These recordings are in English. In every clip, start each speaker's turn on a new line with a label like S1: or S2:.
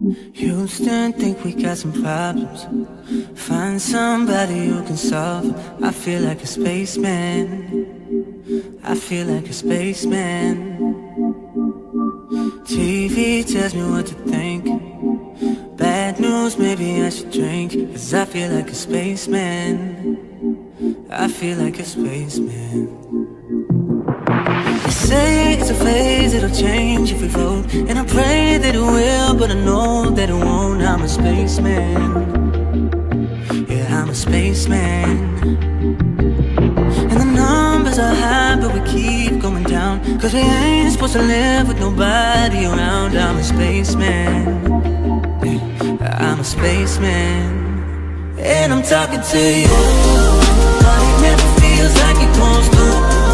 S1: Houston, think we got some problems. Find somebody who can solve it. I feel like a spaceman. I feel like a spaceman. TV tells me what to think. Bad news, maybe I should drink. 'Cause I feel like a spaceman. I feel like a spaceman. They say it's a phase, it'll change if we vote. And I pray that it will, but I know that it won't. I'm a spaceman. Yeah, I'm a spaceman. And the numbers are high, but we keep going down. 'Cause we ain't supposed to live with nobody around. I'm a spaceman. Yeah, I'm a spaceman. And I'm talking to you, but it never feels like it wants to.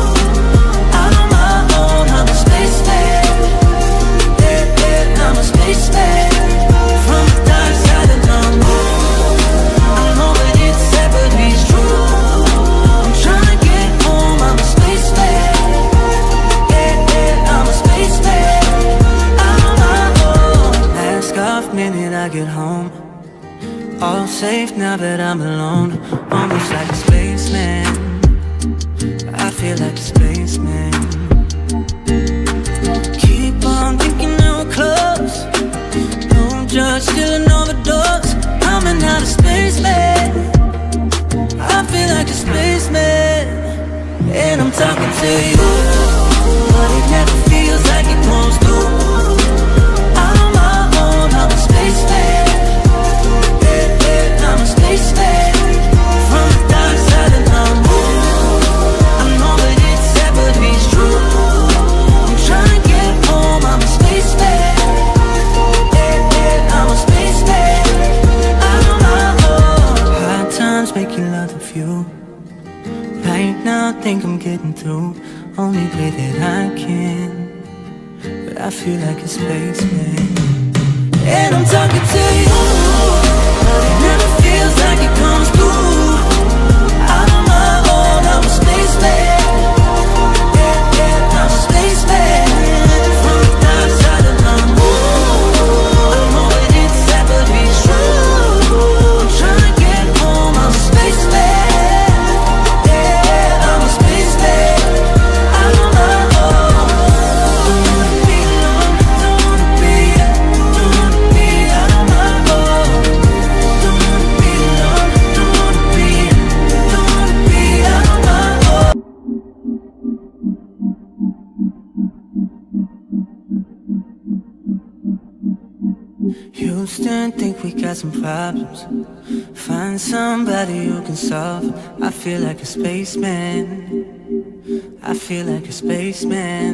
S1: I'm a spaceman, yeah, yeah, I'm a spaceman. From the dark side of the moon, I know that it's sad but it's true. I'm trying to get home, I'm a spaceman, yeah, yeah, I'm a spaceman. I'm on my own. Last off minute I get home, all safe now that I'm alone. Almost like a spaceman, I feel like a spaceman. Judge, still an overdose. I'm an outer spaceman. I feel like a spaceman. And I'm talking to you, but it never feels like it wants to. I'm on my own, I'm a spaceman. Yeah, yeah, I'm a spaceman. From the dark side of the moon, I know that it's sad but it's true. I'm trying to get home, I'm a spaceman. Make you love the view. Right now I think I'm getting through. Only way that I can. But I feel like a spaceman. And I'm talking to you, but it never feels like it comes through. I'm on my own, I'm a spaceman. Yeah, yeah, I'm a spaceman. From the dark side of the moon, I know that it's sad but it's true. I'm trying to get home, I'm a spaceman. Yeah, I'm a spaceman. I'm on my own. Don't wanna be alone, don't wanna be out on my own. Don't wanna be alone, don't wanna be out on my own. Houston, think we got some problems. Find somebody who can solve it. I feel like a spaceman. I feel like a spaceman.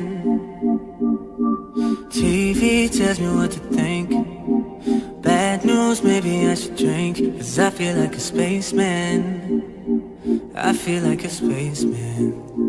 S1: TV tells me what to think. Bad news, maybe I should drink. 'Cause I feel like a spaceman. I feel like a spaceman.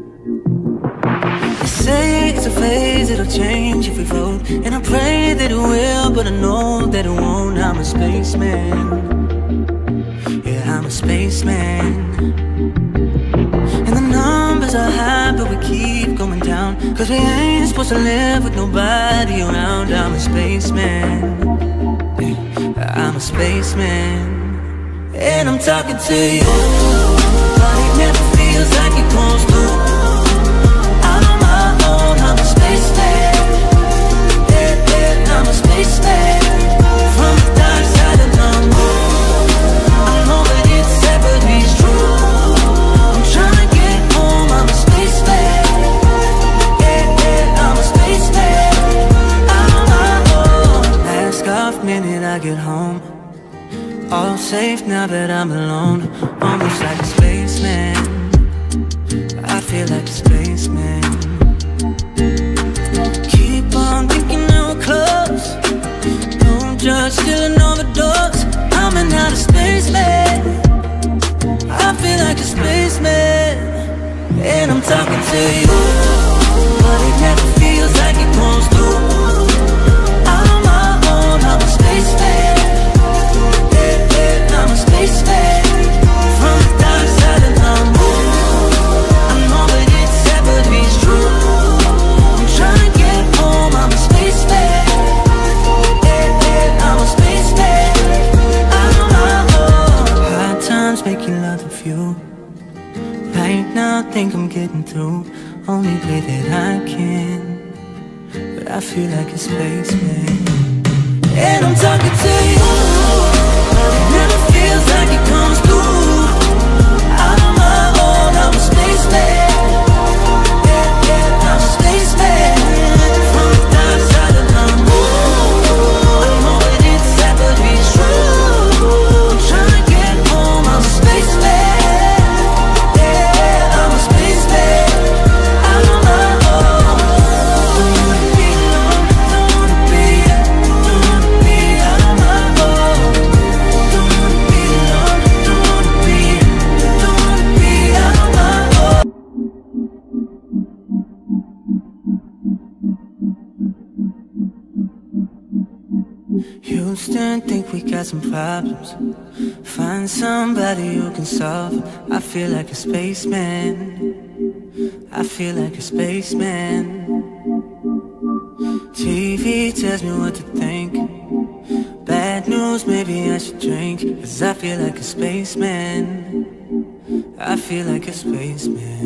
S1: They say it's a phase, it'll change if we vote. And I pray that it will, but I know that it won't. I'm a spaceman. Yeah, I'm a spaceman. And the numbers are high, but we keep going down. 'Cause we ain't supposed to live with nobody around. I'm a spaceman. Yeah, I'm a spaceman. And I'm talking to you, but it never feels like it wants to. I'm a spaceman. Yeah, yeah, I'm a spaceman. From the dark side of the moon, I know that it's sad but it's true. I'm trying to get home, I'm a spaceman. Yeah, yeah, I'm a spaceman. I'm on my own. Last off minute I get home, all safe now that I'm alone. Almost like a spaceman. I feel like a spaceman. Judge, still an overdose. I'm an outer spaceman. I feel like a spaceman. And I'm talking to you, but it never feels like it wants to. I'm on my own, I'm a spaceman. Yeah, yeah, I'm a spaceman. From the dark side of the moon, I know that it's sad but it's true. I'm trying to get home, I'm a spaceman. I'm a spaceman. think I'm getting through, only way that I can. But I feel like a spaceman, and I'm talking to you, but it never feels like it comes through. Out on my own, I'm a spaceman. Yeah, yeah, I'm a spaceman. From the dark side of the moon, I know that it's sad but it's true. I'm trying to get home, I'm a spaceman. Yeah, I'm a spaceman. Out on my own. Don't wanna be alone, don't wanna be out on my own. Don't wanna be alone, don't wanna be out on my own. Houston, think we got some problems. Find somebody who can solve it. I feel like a spaceman. I feel like a spaceman. TV tells me what to think. Bad news, maybe I should drink. 'Cause I feel like a spaceman. I feel like a spaceman.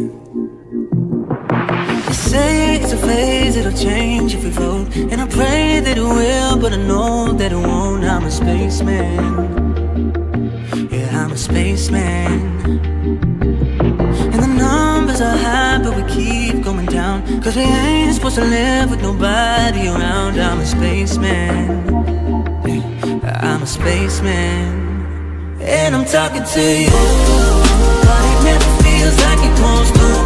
S1: They say it's a phase, it'll change if we vote, and I pray that it will, but I know that it won't. I'm a spaceman. Yeah, I'm a spaceman. And the numbers are high, but we keep going down, 'cause we ain't supposed to live with nobody around. I'm a spaceman. Yeah, I'm a spaceman. And I'm talking to you, but it never feels like it comes through.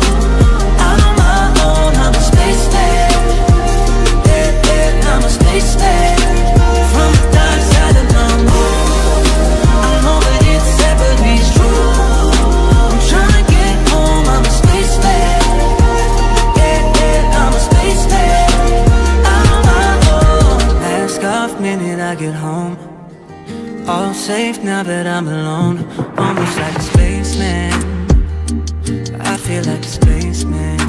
S1: I'm a spaceman. Yeah, yeah, I'm a spaceman. From the dark side of the moon, I know that it's sad but it's true. I'm trying to get home, I'm a spaceman. Yeah, yeah, I'm a spaceman. Out on my own. Mask off minute I get home. All safe now that I'm alone. Almost like a spaceman. I feel like a spaceman.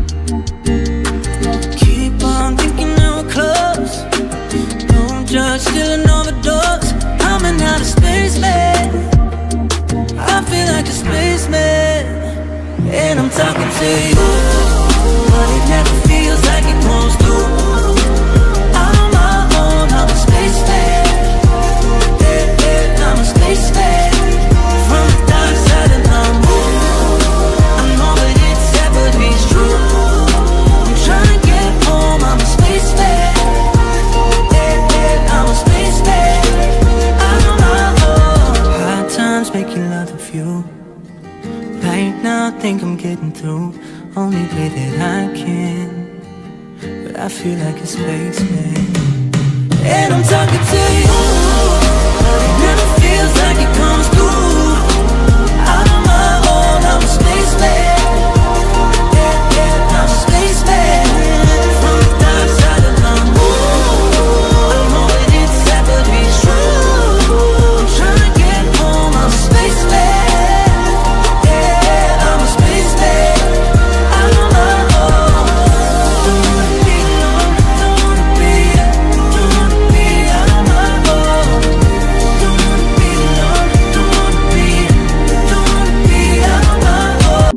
S1: Keep on thinking that we're close. Don't judge, still an overdose. I'm an outer spaceman. I feel like a spaceman. And I'm talking to you, but it never feels like it comes through. Out on my own, I'm a spaceman. Yeah, yeah, I'm a spaceman. From the dark side of the moon, I know that it's sad but it's true. Trying to get home, I'm a spaceman. Yeah, yeah, I'm a spaceman. Out on my own. Hard times make you love the view. Right now, think I'm getting through, only way that I can. But I feel like a spaceman. And I'm talking to you, but it never feels like it comes through. Out on my own, I'm a spaceman. Yeah, yeah, I'm a spaceman. From the dark side of the moon, I know that it's sad but it's true. I'm trying to get home, I'm a spaceman. Yeah, I'm a spaceman. Out on my own. Don't wanna be alone, don't wanna be out on my own. Don't wanna be alone, don't wanna be out on my own.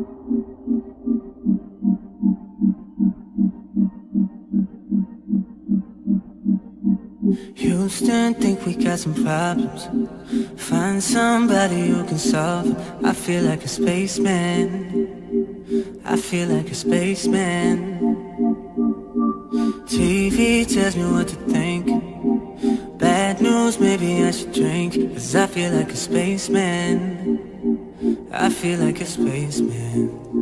S1: Houston, think we got some problems. Find somebody who can solve it. I feel like a spaceman. I feel like a spaceman. TV tells me what to think. Bad news, maybe I should drink. 'Cause I feel like a spaceman. I feel like a spaceman.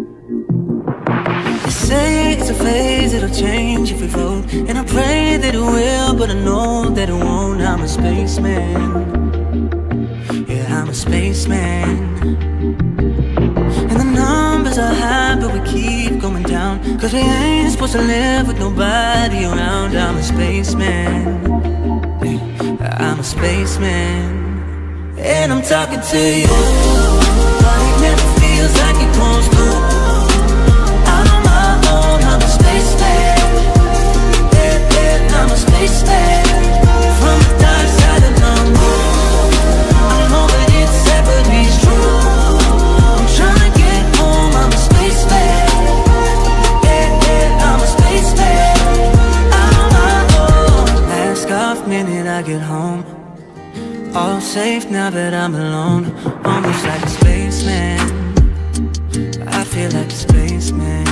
S1: They say it's a phase, it'll change if we vote, and I pray that it will, but I know that it won't. I'm a spaceman. Yeah, I'm a spaceman. And the numbers are high, but we keep going down, 'cause we ain't supposed to live with nobody around. I'm a spaceman. Yeah, I'm a spaceman. And I'm talking to you, but it never feels like it comes through. Out on my own, I'm a spaceman. Yeah, yeah, I'm a spaceman. From the dark side of the moon, I know that it's sad but it's true. I'm trying to get home, I'm a spaceman. safe now that I'm alone, almost like a spaceman. I feel like a spaceman.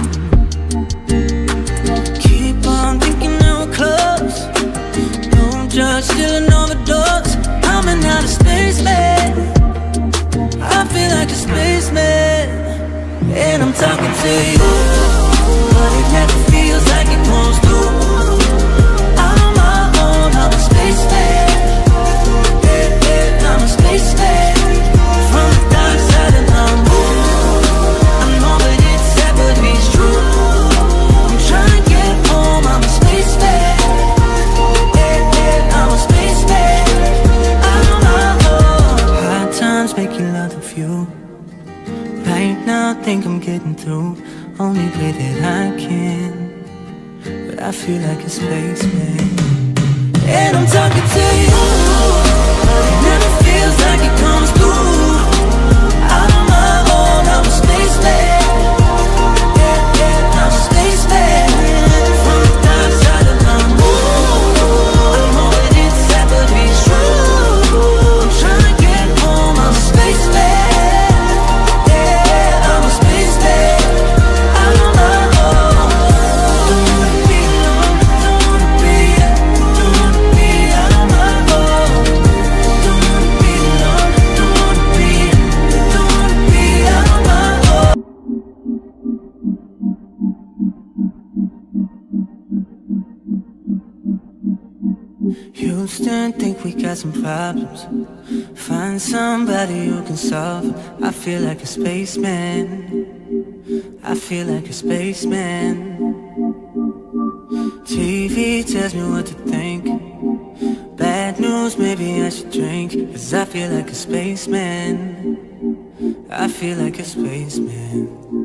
S1: Keep on thinking now we're close. Don't judge, still an overdose. I'm an outer spaceman. I feel like a spaceman. And I'm talking to you, but it never feels like it wants to. I'm on my own, I'm a spaceman. I'm a spaceman. From the dark side of the moon. I know that it's sad but it's true. I'm trying to get home, I'm a spaceman. I'm a spaceman. I'm on my own. Hard times make you love the view. Right now I think I'm getting through. Only way that I can. But I feel like a spaceman. And I'm talking to you, but it never feels like it comes through. I'm on my own, I'm a spaceman. I'm a spaceman. From the dark side of the moon. I know that it's sad but it's true. I'm trying to get home, I'm a spaceman. I'm a spaceman. I'm on my own. Don't wanna be alone, don't wanna be out on my own. Don't wanna be alone, don't wanna be out on my own. Houston, think we got some problems. Find somebody who can solve it. I feel like a spaceman. I feel like a spaceman. TV tells me what to think. Bad news, maybe I should drink. Cause I feel like a spaceman. I feel like a spaceman.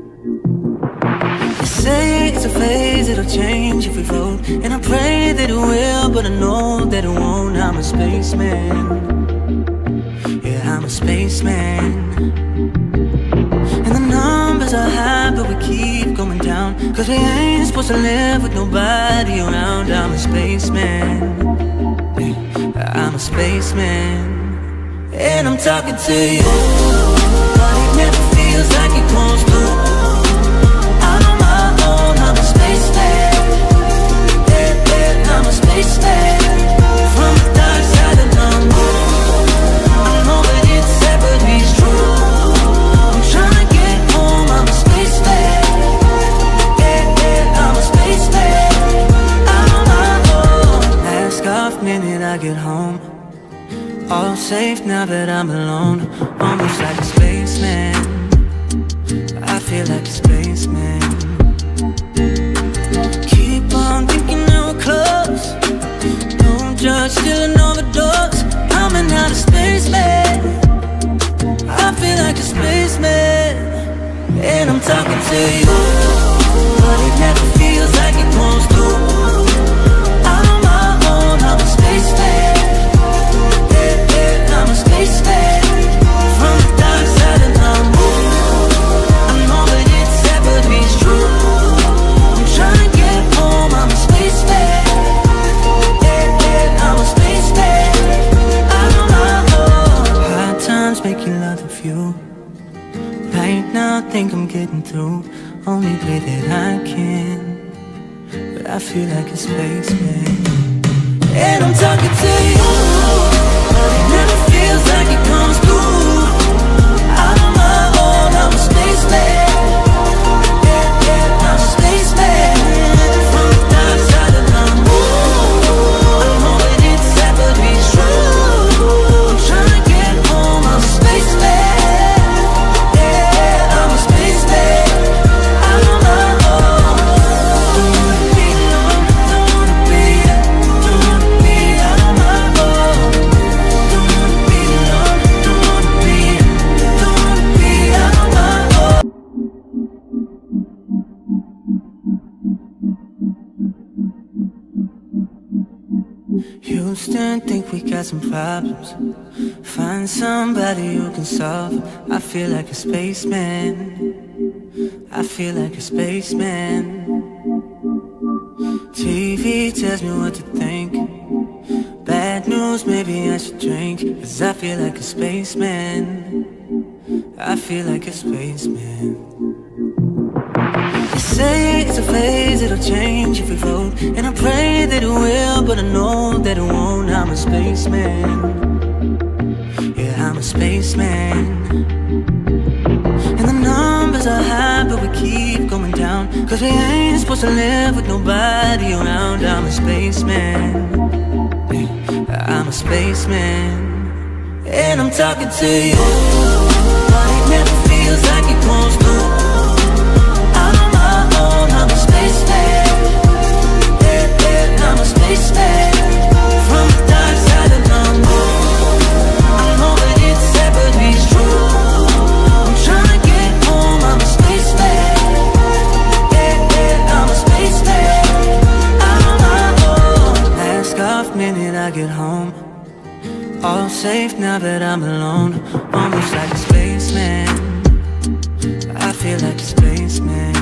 S1: They say it's a phase, it'll change if we vote. And I pray that it will, but I know that it won't. I'm a spaceman. Yeah, I'm a spaceman. And the numbers are high, but we keep going down. Cause we ain't supposed to live with nobody around. I'm a spaceman. Yeah, I'm a spaceman. And I'm talking to you, but it never feels like it wants to. I'm a spaceman. I'm a spaceman. From the dark side of the moon. I know that it's sad but it's true. I'm trying to get home, I'm a spaceman. I'm a spaceman. I'm on my own. Last off minute I get home. All safe now that I'm alone. Almost like a spaceman. I feel like a spaceman. Keep on thinking now we're close. Don't judge, still an overdose. I'm an outer spaceman. I feel like a spaceman. And I'm talking to you, but it never feels like it wants to. I'm on my own, I'm a spaceman. I'm a spaceman. From the dark side of the moon. I know that it's sad but it's true. I'm trying to get home, I'm a spaceman. I'm a spaceman. I'm on my own. Hard times make you love the view. Right now I think I'm getting through. Only way that I can. But I feel like a spaceman. And I'm talking to you, but it never feels like it comes through. I'm on my own, I'm a spaceman. I'm a spaceman. From the dark side of the moon. I know that it's sad but it's true. I'm trying to get home, I'm a spaceman. I'm a spaceman. I'm on my own. Don't wanna be alone, don't wanna be out on my own. Don't wanna be alone, don't wanna be out on my own. Houston, think we got some problems. Find somebody who can solve it. I feel like a spaceman. I feel like a spaceman. TV tells me what to think. Bad Bad news, maybe I should drink, 'cause I feel like a spaceman. I feel like a spaceman. They say it's a phase, it'll change if we vote, and I pray that it will, but I know that it won't. I'm a spaceman. Yeah, I'm a spaceman. And the numbers are high, but we keep going down, 'cause we ain't supposed to live with nobody around. I'm a spaceman. Yeah, I'm a spaceman. And I'm talking to you, but it never feels like it wants to. I'm on my own, I'm a spaceman. Yeah, yeah, I'm a spaceman. From the dark side of the moon, I know that it's sad, but it's true. I'm trying to get home, I'm a spaceman. Yeah, yeah, I'm a spaceman. I'm on my own. Last off minute I get home, all safe now that I'm alone, almost like a spaceman. I feel like a spaceman.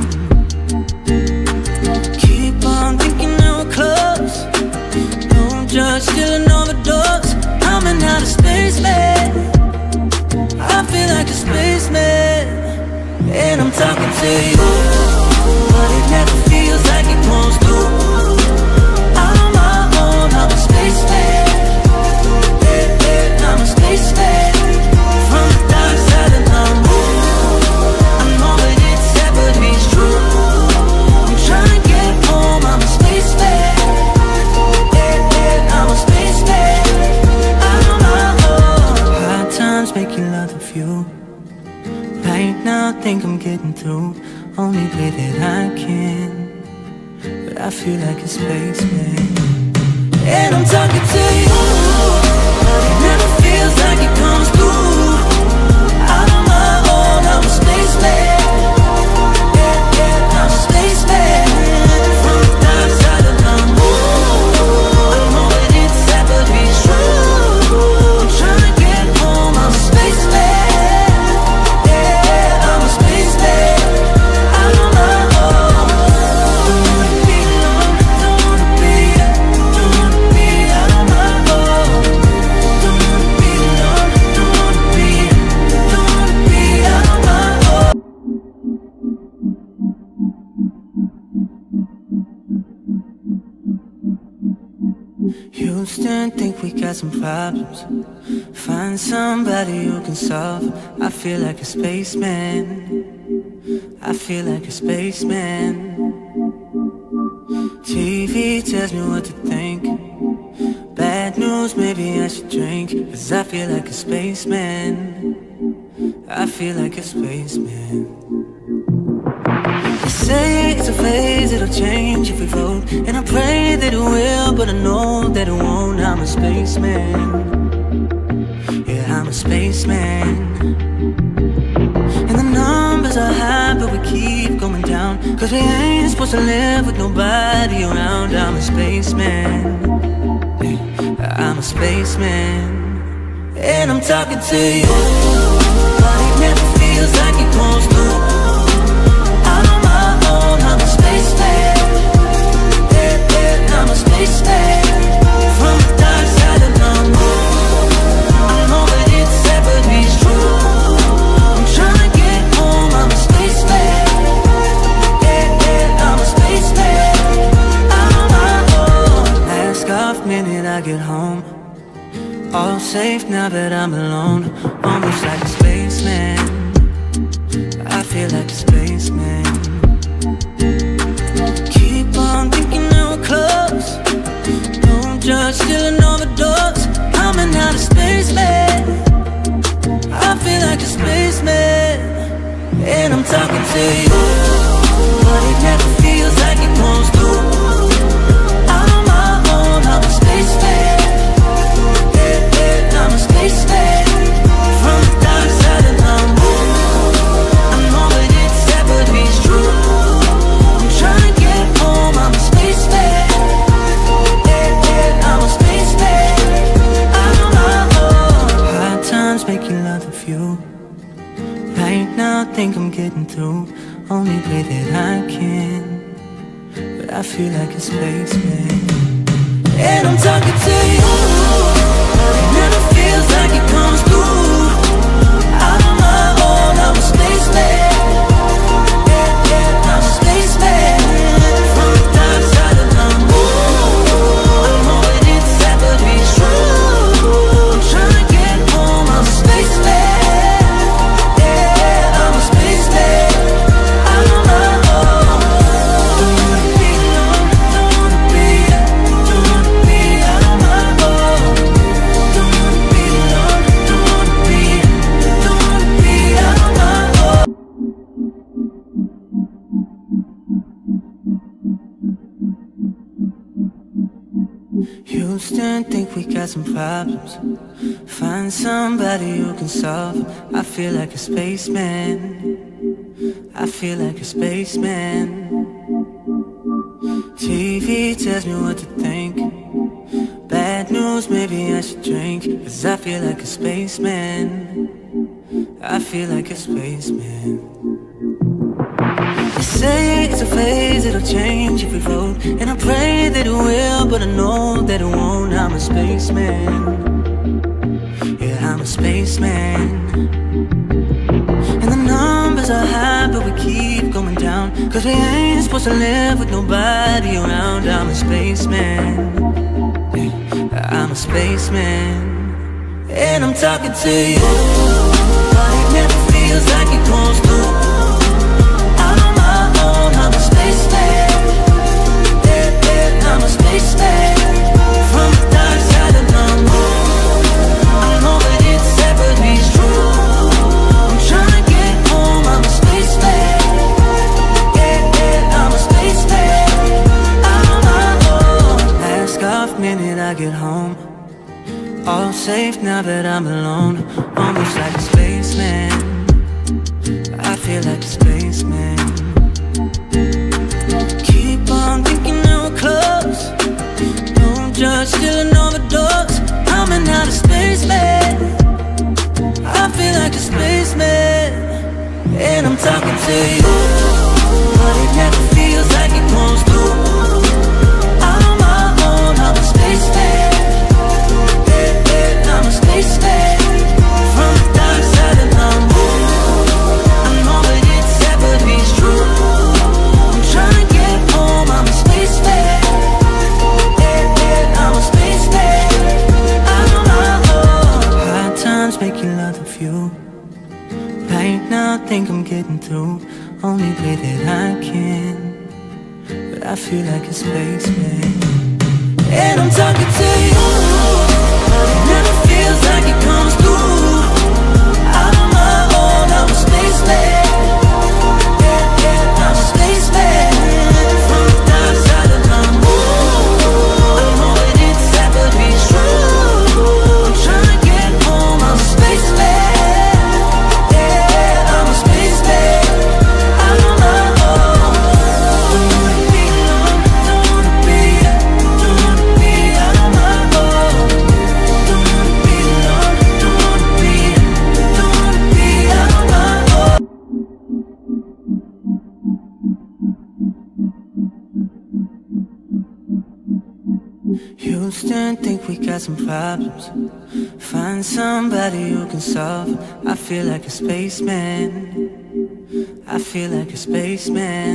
S1: Keep on thinking that we're close, don't judge, still an overdose. I'm an outer spaceman. I feel like a spaceman. And I'm talking to you, but it never feels like it wants to. I'm on my own, I'm a spaceman. I'm a spaceman. From the dark side of the moon, I know that it's sad, but it's true. I'm trying to get home, I'm a spaceman. Yeah, yeah, I'm a spaceman. I'm on my own. Hard times make you love the view. Right now I think I'm getting through, only way that I can, but I feel like a spaceman. And I'm talking to you, it never feels like it comes through. I'm on my own, I'm a spaceman. Yeah, yeah, I'm a spaceman. From the dark side of the moon, I know that it's sad, but it's true. I'm trying to get home, I'm a spaceman. Yeah, I'm a spaceman. I'm on my own. Don't wanna be alone, don't wanna be, don't wanna be out on my own. Don't wanna be alone, don't wanna be out on my own. Houston, think we got some problems. Find somebody who can solve. I feel like a spaceman. I feel like a spaceman. TV tells me what to think. Bad news, maybe I should drink, 'cause I feel like a spaceman. I feel like a spaceman. They say it's a phase, it'll change if we vote, and I pray that it will, but I know that it won't. I'm a spaceman. Yeah, I'm a spaceman. And the numbers are high, but we keep going down, 'cause we ain't supposed to live with nobody around. I'm a spaceman. Yeah, I'm a spaceman. And I'm talking to you, but it never feels like it wants to. I'm on my own, I'm a spaceman. Yeah, yeah, I'm a spaceman. From the dark side of the moon, I know that it's sad, but it's true. I'm trying to get home, I'm a spaceman. Yeah, yeah, I'm a spaceman. I'm on my own. Last off minute I get home, all safe now that I'm alone, almost like a spaceman. I feel like a spaceman. Keep on thinking that we're close, don't judge, still an overdose. I'm an outer spaceman. I feel like a spaceman. And I'm talking to you, but it never feels like it wants to. I'm on my own, I'm a spaceman. Yeah, yeah, I'm a spaceman. From the dark side of the moon, I know that it's sad, but it's true. I'm trying to get home, I'm a spaceman. Yeah, yeah, I'm a spaceman. I'm on my own. Hard times make you love the view. Right now I think I'm getting through, only way that I can, but I feel like a spaceman. And I'm talking to you. spaceman. Yeah, yeah, I'm a spaceman. From the dark side of the moon. I know it ain't sad, but it's true. I'm trying to get home. I'm a spaceman. Yeah, I'm a spaceman. I'm on my own. Don't wanna be alone. Don't wanna be out on my own. Don't wanna be alone. Don't wanna be out on my own. Houston, think we got some problems. Find somebody who can solve them. I feel like a spaceman. I feel like a spaceman. TV tells me what to think. Bad news, maybe I should drink. 'Cause I feel like a spaceman. I feel like a spaceman. They say it's a phase, it'll change if we vote. And I pray that it will, but I know that it won't. I'm a spaceman. Yeah, I'm a spaceman. And the numbers are high, but we keep going down. 'Cause we ain't supposed to live with nobody around. I'm a spaceman. Yeah, I'm a spaceman. And I'm talking to you, but it never feels like it goes through. I'm a spaceman. Yeah, yeah, I'm a spaceman. From the dark side of the moon. I know that it's sad, but it's true. I'm trying to get home. I'm a spaceman. Yeah, yeah, I'm a spaceman. I'm on my own. Last off minute I get home. All safe now that I'm alone. Almost like a spaceman. I feel like a spaceman. Keep on thinking that we're close. Don't judge, still an overdose. I'm an outer spaceman. I feel like a spaceman. And I'm talking to you, but it never feels like it goes through. I'm on my own, I'm a spaceman. Yeah, yeah, I'm a spaceman. From the dark side of the moon. I know that it's sad, but it's true. Trying to get home, I'm a spaceman. Yeah, yeah, I'm a spaceman. I'm on my own. Hard times make you love the view. Right now, I think I'm getting through. Only way that I can. But I feel like a spaceman. And I'm talking to you, but it never feels like it comes through. I'm on my own, I'm a spaceman. Yeah, yeah, I'm a spaceman. Houston, think we got some problems. Find somebody who can solve them. I feel like a spaceman. I feel like a spaceman.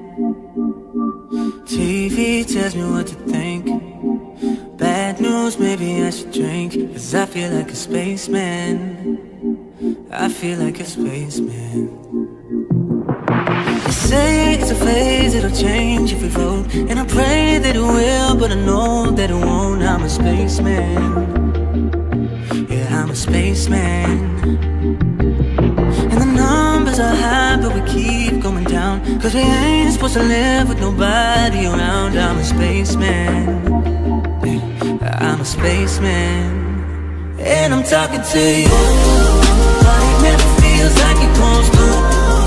S1: TV tells me what to think. Bad news, maybe I should drink. 'Cause I feel like a spaceman. I feel like a spaceman. They say it's a phase, it'll change if we vote. And I pray that it will, but I know that it won't. I'm a spaceman. Yeah, I'm a spaceman. And the numbers are high, but we keep going down. 'Cause we ain't supposed to live with nobody around. I'm a spaceman. Yeah, I'm a spaceman. And I'm talking to you, but it never feels like it goes through.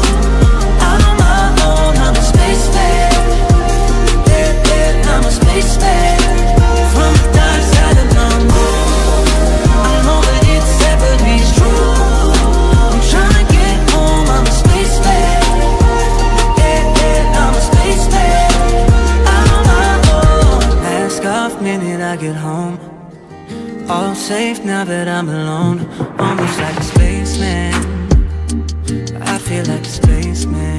S1: I'm a spaceman. Yeah, yeah, I'm a spaceman. From the dark side of the moon. I know that it's sad, but it's true. I'm trying to get home. I'm a spaceman. Yeah, yeah, I'm a spaceman. I'm on my own. Last off minute I get home. All safe now that I'm alone. Almost like a spaceman. I feel like a spaceman.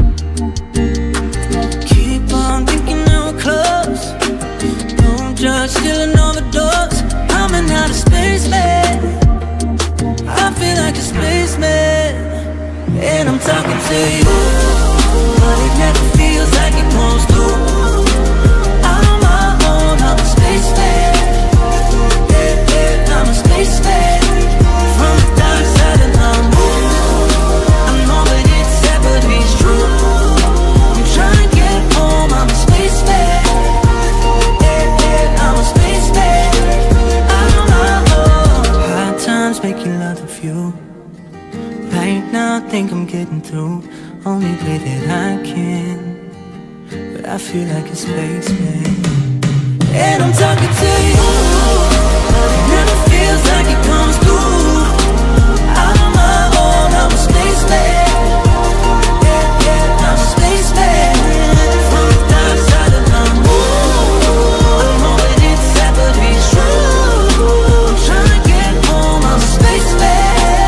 S1: Keep on thinking that we're close. Don't judge, still an overdose. I'm an outer spaceman. I feel like a spaceman. And I'm talking to you, but it never feels like it wants to. I'm on my own, I'm a spaceman. Yeah, yeah, I'm a spaceman. From the dark side of the moon. I know that it's sad, but it's true. I'm trying to get home, I'm a spaceman. Yeah, yeah, I'm a spaceman. I'm on my own. Hard times make you love the view. Right now I think I'm getting through, only way that I can. But I feel like a spaceman. And I'm talking to you, it never feels like it comes through. I'm on my own, I'm a spaceman. Yeah, yeah, I'm a spaceman. From the dark side of the moon. I know that it's sad, but it's true. I'm trying to get home, I'm a spaceman.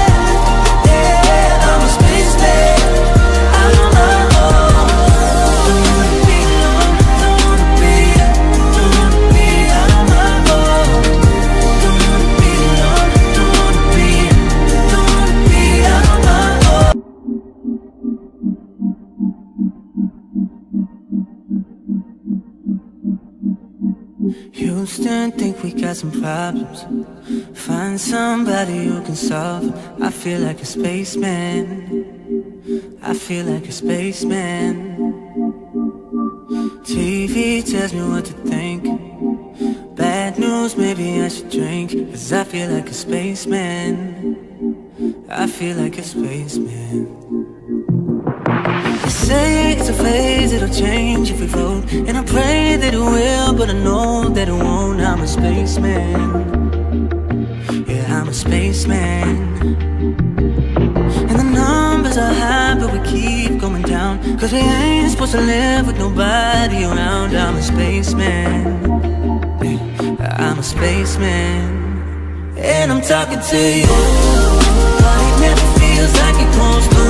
S1: Houston, think we got some problems. Find somebody who can solve them. I feel like a spaceman. I feel like a spaceman. TV tells me what to think. Bad news, maybe I should drink. Cause I feel like a spaceman. I feel like a spaceman. They say it's a phase, it'll change if we vote. And I pray that it will, but I know that it won't. I'm a spaceman. Yeah, I'm a spaceman. And the numbers are high, but we keep going down. Cause we ain't supposed to live with nobody around. I'm a spaceman. Yeah, I'm a spaceman. And I'm talking to you, but it never feels like it wants to.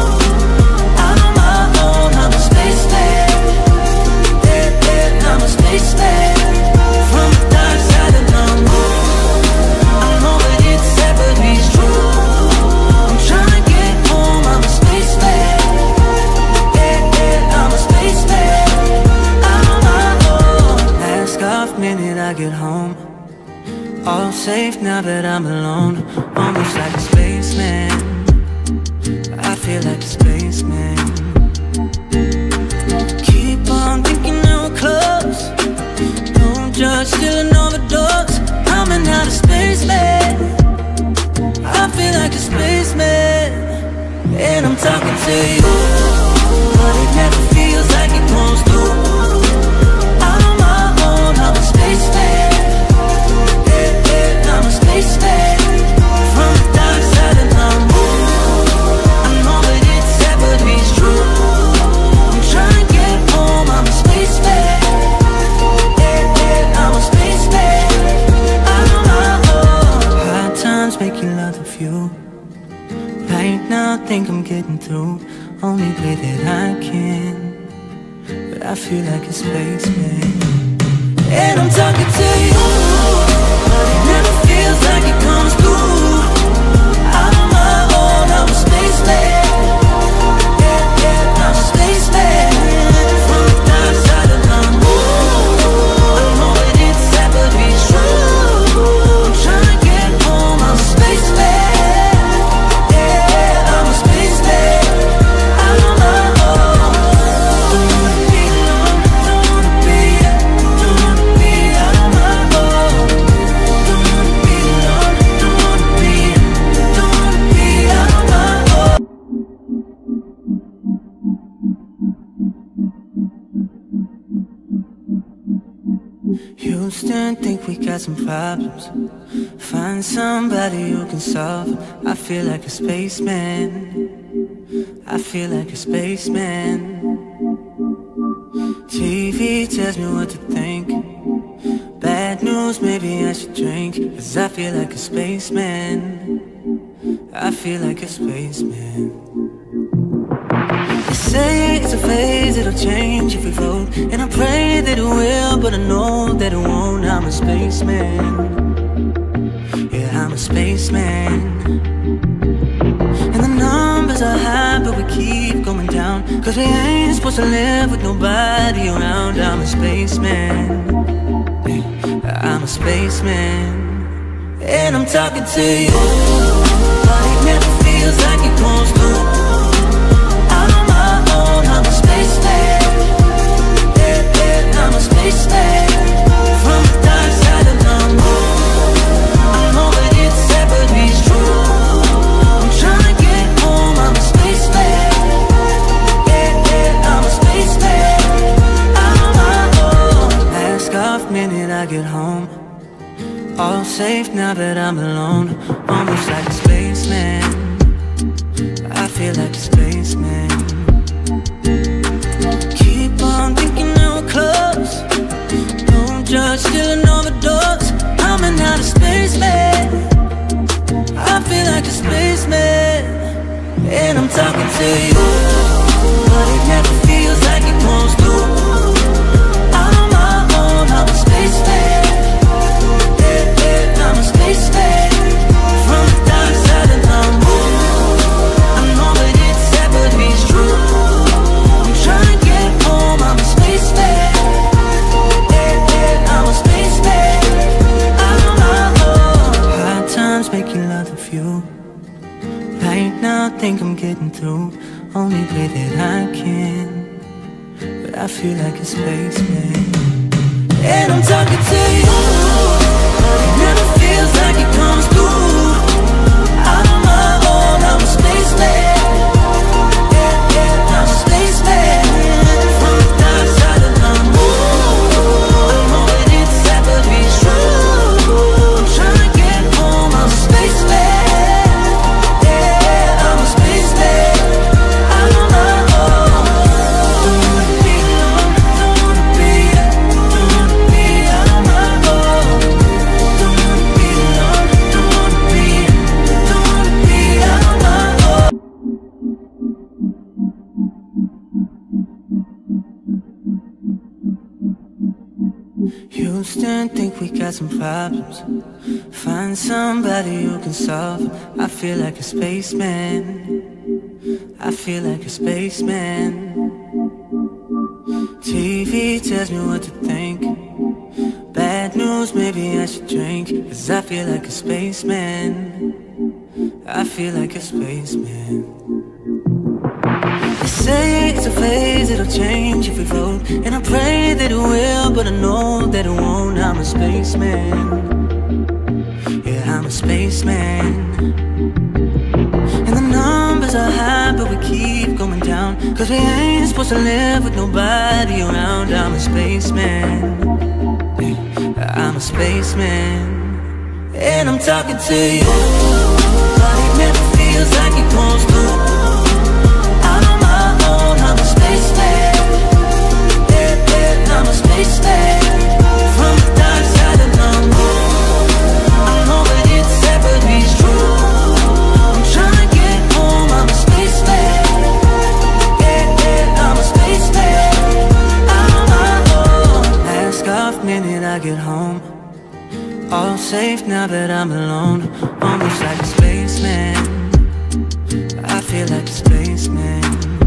S1: I'm a spaceman. Yeah, yeah, I'm a spaceman. From the dark side of the moon. I know that it's sad, but it's true. I'm trying to get home, I'm a spaceman. Yeah, yeah, I'm a spaceman. I'm on my own. Last off minute I get home. All safe now that I'm alone. Almost like a spaceman. I feel like a spaceman. Keep on thinking that we're close. Don't judge, still an overdose. I'm an outer spaceman. I feel like a spaceman. And I'm talking to you, but it never feels like it wants to. I'm on my own, I'm a spaceman. Yeah, yeah, I'm a spaceman. From the dark side of the moon. I know that it's sad, but it's true. Trying to get home, I'm a spaceman. Yeah, yeah, I'm a spaceman. I'm on my own. Hard times make you love the view. Right now I think I'm getting through, only way that I can. But I feel like a spaceman. And I'm talking to you, but it never feels like it comes through. I'm on my own, I'm a spaceman. Yeah, yeah, I'm a spaceman. From the dark side of the moon. I know that it's sad, but it's true. I'm trying to get home, I'm a spaceman. Yeah, I'm a spaceman. I'm on my own. Don't wanna be alone, don't wanna be, don't wanna be out on my own. Don't wanna be alone, don't wanna be, don't wanna be out on my own. Houston, think we got some problems. Find somebody who can solve them. I feel like a spaceman. I feel like a spaceman. TV tells me what to think. Bad news, maybe I should drink. Cause I feel like a spaceman. I feel like a spaceman. say it's a phase, it'll change if we vote, and I pray that it will, but I know that it won't. I'm a spaceman. Yeah, I'm a spaceman. And the numbers are high, but we keep going down, 'cause we ain't supposed to live with nobody around. I'm a spaceman. Yeah, I'm a spaceman. And I'm talking to you, but it never feels like it goes through. Out on my own, I'm a spaceman. Yeah, yeah, I'm a spaceman. From the dark side of the moon, I know that it's sad, but it's true. I'm trying to get home, I'm a spaceman. Yeah, yeah, I'm a spaceman. Out on my own. Last off minute I get home, all safe now that I'm alone, almost like a spaceman. I feel like a spaceman. Keep on thinking that we're close, don't judge, still an overdose. I'm an outer spaceman. I feel like a spaceman. And I'm talking to you, but it never feels like it goes through. Out on my own, I'm a spaceman. I'm a spaceman. From the dark side of the moon, I know that it's sad, but it's true. I'm trying to get home, I'm a spaceman. Yeah, yeah, I'm a spaceman. Out on my own. Hard times make you love the few. Right now I think I'm getting through, only way that I can, but I feel like a spaceman. And I'm talking to you, it never feels like it comes through. Out on my own, I'm a spaceman. Yeah, yeah, I'm a spaceman. From the dark side of the moon, I know that it's sad, but it's true. I'm trying to get home, I'm a spaceman. Yeah, I'm a spaceman. Out on my own. Don't wanna be alone, don't wanna be out on my own. Don't wanna be alone, don't wanna be out on my own. Houston, think we got some problems. Find somebody who can solve them. I feel like a spaceman. I feel like a spaceman. TV tells me what to think. Bad news, maybe I should drink, 'cause I feel like a spaceman. I feel like a spaceman. They say it's a phase, it'll change if we vote, and I pray that it will, but I know that it won't. I'm a spaceman. Yeah, I'm a spaceman. And the numbers are high, but we keep going down, 'cause we ain't supposed to live with nobody around. I'm a spaceman. Yeah, I'm a spaceman. And I'm talking to you, but it never feels like it goes through. Out on my own, I'm a spaceman. Yeah, yeah, I'm a spaceman. From the dark side of the moon, I know that it's sad, but it's true. I'm trying to get home, I'm a spaceman. Yeah, yeah, I'm a spaceman. Out on my own. Last off minute I get home, all safe now that I'm alone, almost like a spaceman. I feel like a spaceman.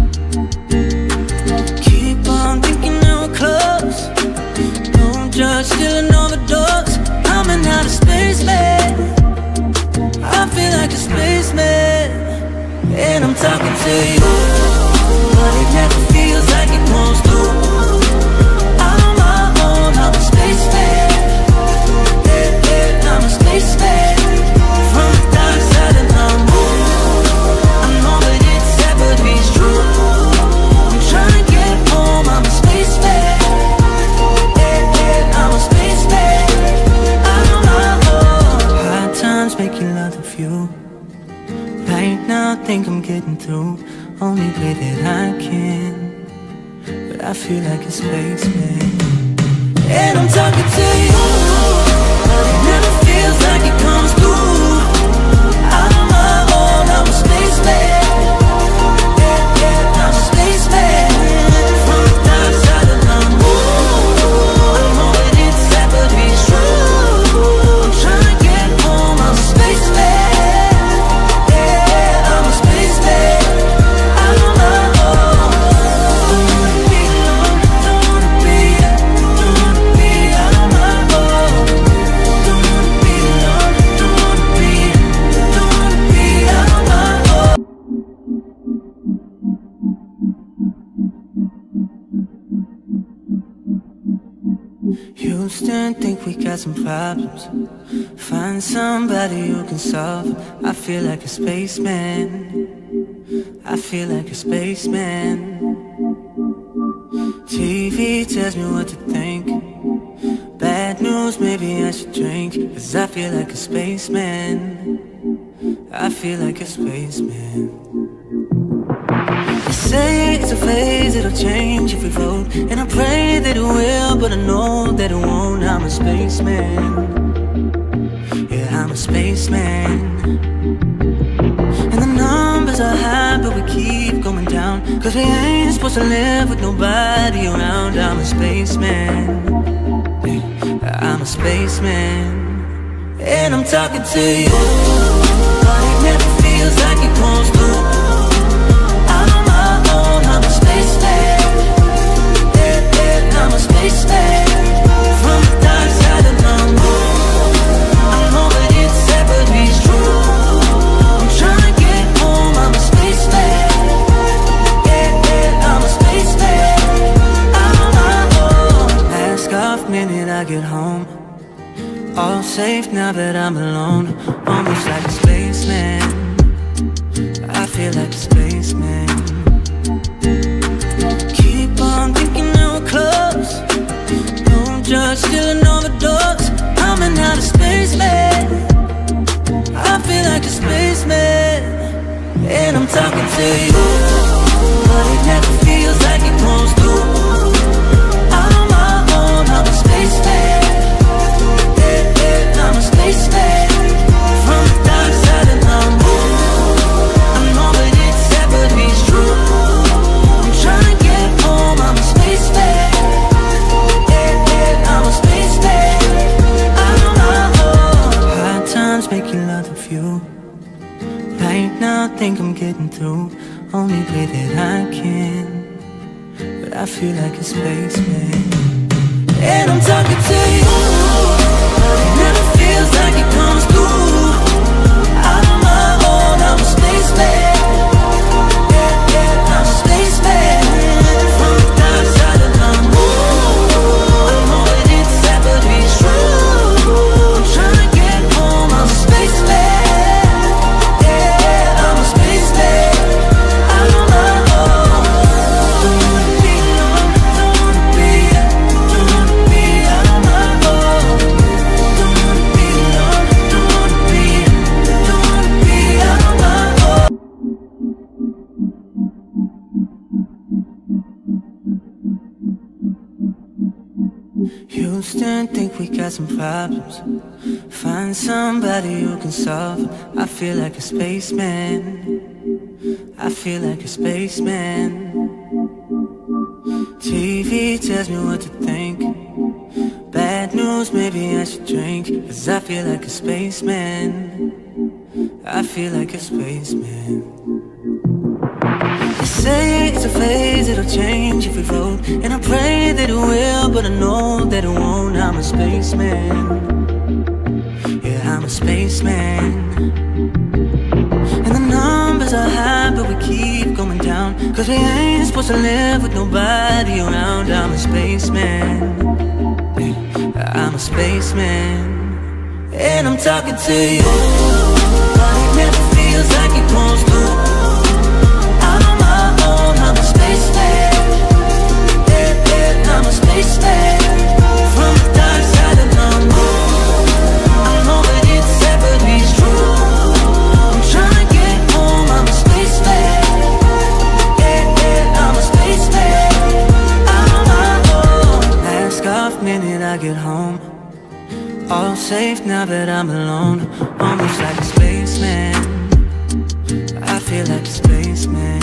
S1: Keep on thinking that we're close, don't judge, still an overdose. I'm an outer spaceman. I feel like a spaceman. And I'm talking to you, but it never feels like it goes through. Out on my own, I'm a spaceman. Yeah, yeah, I'm a spaceman. From the dark side of the moon, I know that it's sad, but it's true. I'm trying to get home, I'm a spaceman. Yeah, yeah, I'm a spaceman. Out on my own. Hard times make you love the few. Right now I think I'm getting through, only way that I can, but I feel like a spaceman. And I'm talking to you, but it never feels like it comes through. Out on my own, I'm a spaceman. Yeah, yeah, I'm a spaceman. Houston, think we got some problems. Find somebody who can solve them. I feel like a spaceman. I feel like a spaceman. TV tells me what to think. Bad news, maybe I should drink. 'Cause I feel like a spaceman. I feel like a spaceman. They say it's a phase, it'll change if we vote. And I pray that it will, but I know that it won't. I'm a spaceman. Yeah, I'm a spaceman. And the numbers are high, but we keep going down. 'Cause we ain't supposed to live with nobody around. I'm a spaceman. Yeah, I'm a spaceman. And I'm talking to you, but it never feels like it wants to. I'm on my own, I'm a spaceman. Yeah, yeah, I'm a spaceman. From the dark side of the moon, I know that it's sad, but it's true. I'm trying to get home, I'm a spaceman. Yeah, yeah, I'm a spaceman. I'm on my own. Ask off minute I get home. All safe now that I'm alone. Almost like a spaceman. I feel like a spaceman. Keep on thinking that we're close. Don't judge, still an overdose. I'm an outer spaceman. I feel like a spaceman. And I'm talking to you, but it never feels like it wants to. I'm on my own, I'm a spaceman. I'm a spaceman. From the dark side of the moon, I know that it's sad, but it's true. I'm trying to get home, I'm a spaceman. Yeah, yeah, I'm a spaceman. I'm on my own. Hard times make you love the view. Right now I think I'm getting through. Only way that I can. But I feel like a spaceman. And I'm talking to you. It never feels like it comes through. I'm on my own, I'm a spaceman. Yeah, yeah, I'm a spaceman. From the dark side of the moon, I know that it's sad, but it's true. I'm trying to get home, I'm a spaceman. Yeah, I'm a spaceman. I'm on my own. Don't wanna be alone, don't wanna be, don't wanna be out on my own. Don't wanna be alone, don't wanna be out on my own. Houston, think we got some problems. Find somebody who can solve them. I feel like a spaceman. I feel like a spaceman. TV tells me what to think. Bad news, maybe I should drink. 'Cause I feel like a spaceman. I feel like a spaceman. They say it's a phase, it'll change if we vote. And I pray that it will, but I know that it won't. I'm a spaceman. Yeah, I'm a spaceman. And the numbers are high, but we keep going down. 'Cause we ain't supposed to live with nobody around. I'm a spaceman. Yeah, I'm a spaceman. And I'm talking to you, but it never feels like it wants to. I'm on my own, I'm a spaceman. Yeah, yeah, I'm a spaceman. From the dark side of the moon, I know that it's sad, but it's true. I'm trying to get home, I'm a spaceman. Yeah, yeah, I'm a spaceman. I'm on my own. Ask off minute I get home. All safe now that I'm alone. Almost like a spaceman. I feel like a spaceman.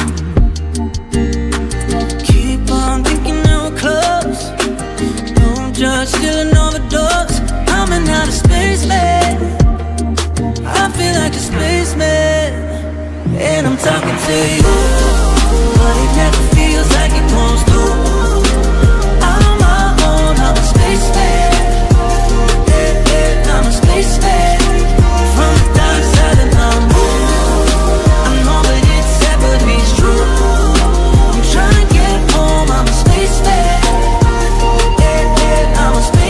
S1: Keep on thinking that we're close. Don't judge, still an overdose. I'm an outer spaceman. I feel like a spaceman. And I'm talking to you, but it never feels like it wants to. I'm on my own, I'm a spaceman. Yeah, yeah, I'm a spaceman. From the dark side of the moon, I know that it's sad, but it's true. I'm trying to get home, I'm a spaceman. Yeah, yeah, I'm a spaceman.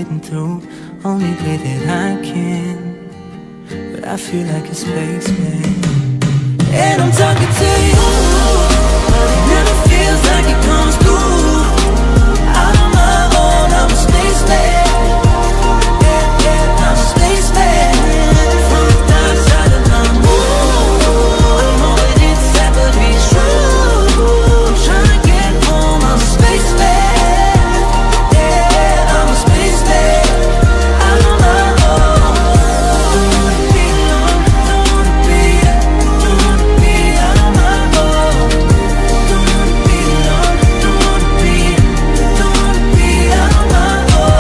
S1: getting through, only way that I can. But I feel like a spaceman. And I'm talking to you, but it never feels like it comes through. Out on my own, I'm a spaceman. Yeah, yeah, I'm a spaceman. From the dark side of the moon, I know it ain't sad, but it's true. I'm trying to get home, I'm a spaceman. Yeah, I'm a spaceman. Out on my own. Don't wanna be alone, don't wanna be out on my own. Don't wanna be alone, don't wanna be out on my own.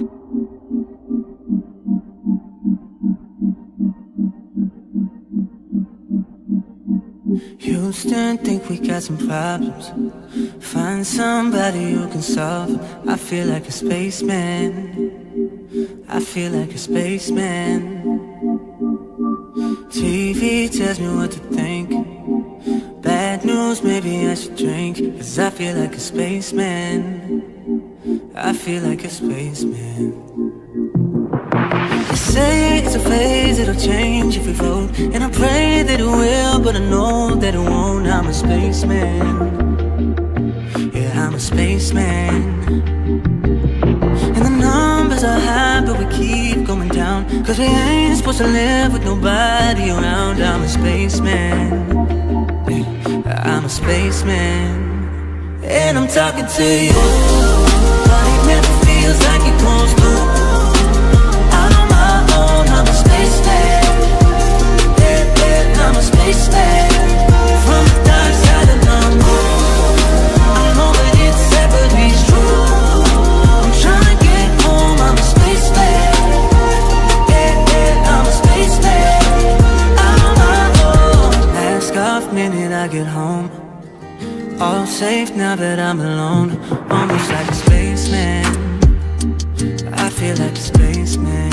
S1: Houston, think we got some problems. Find somebody who can solve them. I feel like a spaceman. I feel like a spaceman. TV tells me what to think. Bad news, maybe I should drink. 'Cause I feel like a spaceman. I feel like a spaceman. They say it's a phase, it'll change if we vote. And I pray that it will, but I know that it won't. I'm a spaceman. Yeah, I'm a spaceman. And the numbers are high, but we keep going down. 'Cause we ain't supposed to live with nobody around. I'm a spaceman. Yeah, I'm a spaceman. And I'm talking to you, but it never feels like it comes through. Out on my own, I'm a spaceman. Yeah, yeah, I'm a spaceman. From the dark side of the moon, I know that it's sad, but it's true. I'm trying to get home, I'm a spaceman. Yeah, yeah, I'm a spaceman. Out on my own. Last off minute I get home, all safe now that I'm alone. Almost like a spaceman. I feel like a spaceman.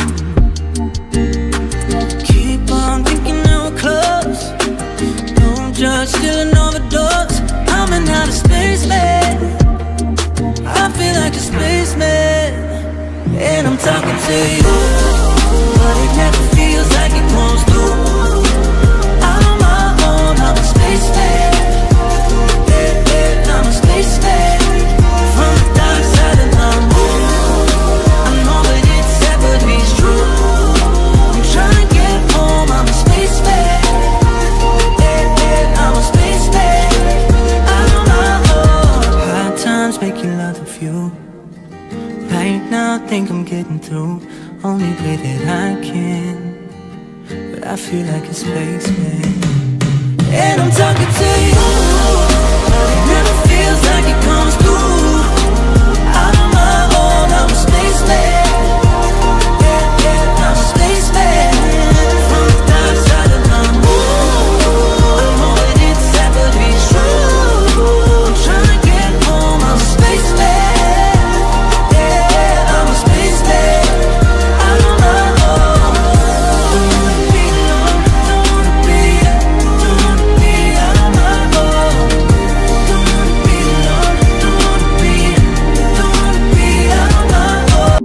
S1: Keep on thinking now we're close. Don't judge, still an overdose. I'm an outer spaceman. I feel like a spaceman. And I'm talking to you, but it never feels like it comes through. Out on my own, I'm a spaceman. Yeah, yeah, I'm a spaceman. From the dark side of the moon, I know that it's sad, but it's true. I'm trying to get home, I'm a spaceman. Yeah, yeah, I'm a spaceman. Out on my own. Hard times make you love the view. Right now, think I'm getting through, only way that I can. But I feel like a spaceman. And I'm talking to you, but it never feels like it comes through. Out on my own, I'm a spaceman. Yeah, yeah, I'm a spaceman. From the dark side of the moon, I know that it's sad, but it's true. I'm trying to get home, I'm a spaceman. Yeah, I'm a spaceman. Out on my own. Don't wanna be alone, don't wanna be out on my own. Don't wanna be alone, don't wanna be out on my own.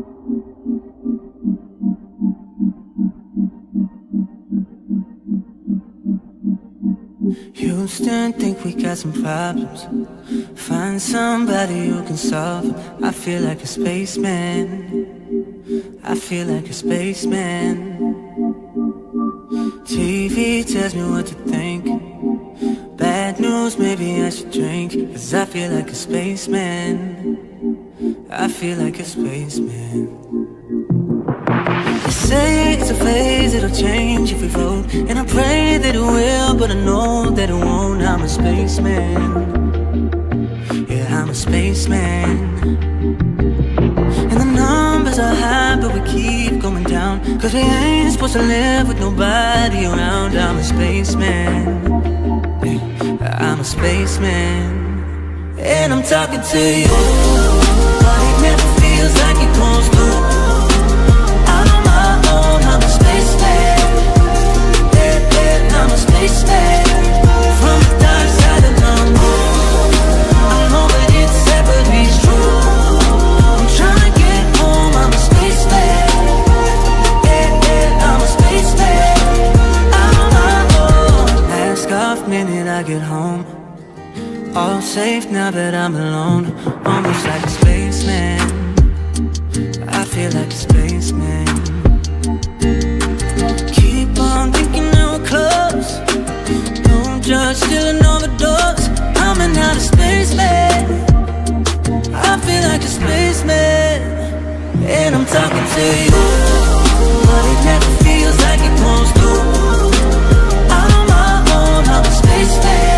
S1: Houston, think we got some problems. Find somebody who can solve them. I feel like a spaceman. I feel like a spaceman. TV tells me what to think. Bad news, maybe I should drink. 'Cause I feel like a spaceman. I feel like a spaceman. They say it's a phase, it'll change if we vote. And I pray that it will, but I know that it won't. I'm a spaceman. Yeah, I'm a spaceman. And the numbers are high, but we keep going down. 'Cause we ain't supposed to live with nobody around. I'm a spaceman. Yeah, I'm a spaceman. And I'm talking to you, but it never feels like it comes through. Out on my own, I'm a spaceman. Yeah, yeah, I'm a spaceman. From the dark side of the moon, I know that it's sad, but it's true. I'm trying to get home, I'm a spaceman. minute I get home. All safe now that I'm alone. Almost like a spaceman. I feel like a spaceman. Keep on thinking that we're close. Don't judge, still an overdose. I'm an outer spaceman. I feel like a spaceman. And I'm talking to you, but it never feels like it wants to. I'm on my own, I'm a spaceman.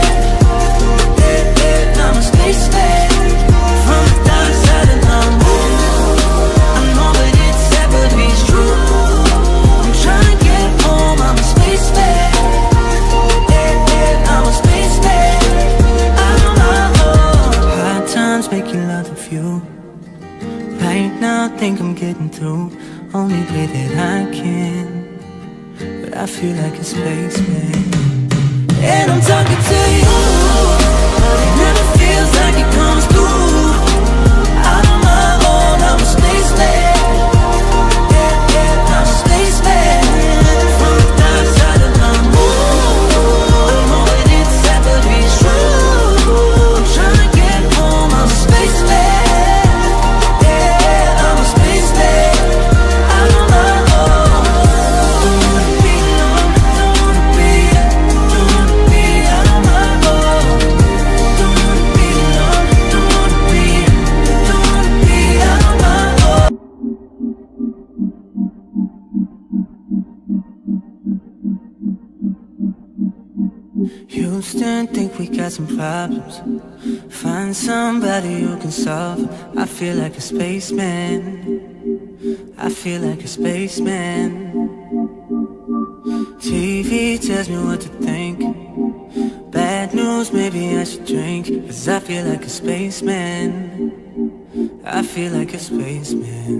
S1: I'm a spaceman. From the dark side of the moon. I know that it's sad but it's true. I'm trying to get home, I'm a spaceman. I'm a spaceman. I'm on my own. Hard times make you love the view. Right now I think I'm getting through. Only way that I can. But I feel like a spaceman. And I'm talking to you, but it never feels like it comes through. Out on my own, I'm a spaceman. I'm a spaceman. From the dark side of the moon. I know that it's sad but it's true. I'm trying to get home, I'm a spaceman. I'm a spaceman. Out on my own. Don't wanna be alone, don't wanna be out on my own. Don't wanna be alone, don't wanna be out on my own. Houston, think we got some problems. Find somebody who can solve them. I feel like a spaceman. I feel like a spaceman. TV tells me what to think. Bad news, maybe I should drink. Cause I feel like a spaceman. I feel like a spaceman.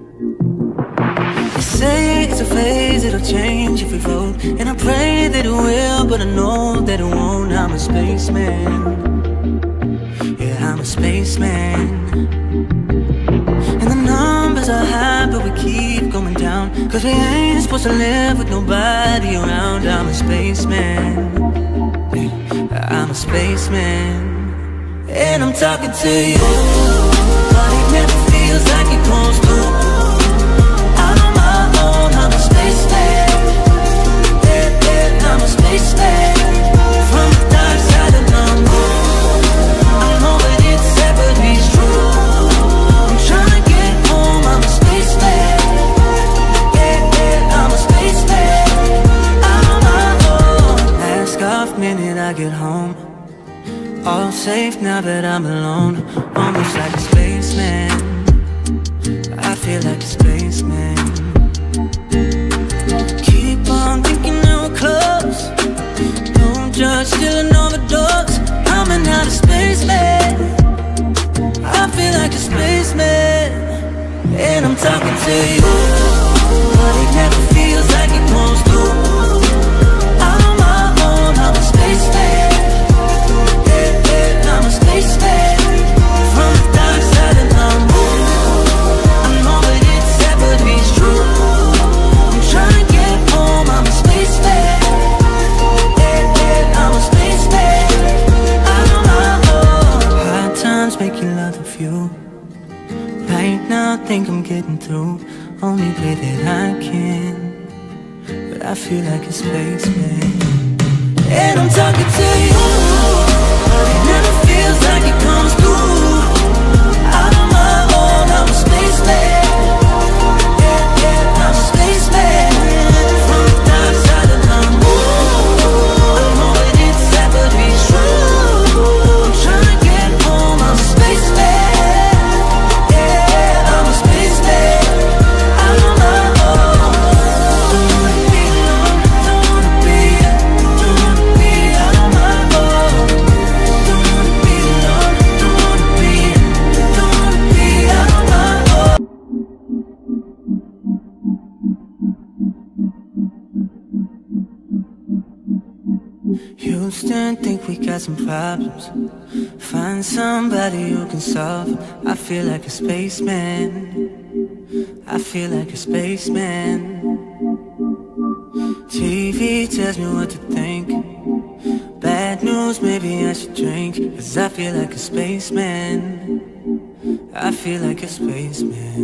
S1: They say it's a phase, it'll change if we vote. And I pray that it will, but I know that it won't. I'm a spaceman. Yeah, I'm a spaceman. And the numbers are high, but we keep going down. Cause we ain't supposed to live with nobody around. I'm a spaceman. Yeah, I'm a spaceman. And I'm talking to you, but it never feels like it wants to. Out on my own, I'm a spaceman. I'm a spaceman. From the dark side of the moon. I know that it's sad but it's true. I'm trying to get home, I'm a spaceman. I'm a spaceman. Out on my own. Last off minute I get home. All safe now that I'm alone. Almost like a spaceman. I feel like a spaceman. Keep on thinking that we're close. Don't judge, still an overdose. I'm an outer spaceman. I feel like a spaceman. And I'm talking to you, but it never feels like it wants to. Out on my own, I'm a spaceman. I'm a spaceman. From the dark side of the moon. I know that it's sad but it's true. I'm trying to get home, I'm a spaceman. I'm a spaceman. Out on my own. Hard times make you love the view. Right now I think I'm getting through. Only way that I can. But I feel like a spaceman. And I'm talking to you, but it never feels like it comes through. Out on my own, I'm a spaceman. I'm a spaceman. From the dark side of the moon. I know that it's sad but it's true. I'm trying to get home, I'm a spaceman. I'm a spaceman. Out on my own. Don't wanna be alone, don't wanna be out on my own. Don't wanna be alone, don't wanna be out on my own. Houston, think we got some problems. Find somebody who can solve them. I feel like a spaceman. I feel like a spaceman. TV tells me what to think. Bad news, maybe I should drink, 'cause I feel like a spaceman. I feel like a spaceman.